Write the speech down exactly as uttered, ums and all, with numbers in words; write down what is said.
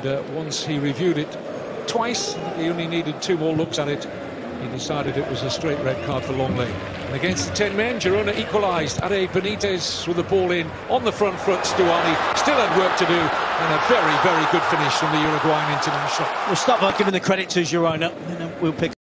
uh, once he reviewed it twice, he only needed two more looks at it. He decided it was a straight red card for Longley. And against the ten men, Girona equalised. Ade Benitez with the ball in on the front foot. Stuani still had work to do, and a very, very good finish from the Uruguayan international. We'll start by giving the credit to Girona, and then we'll pick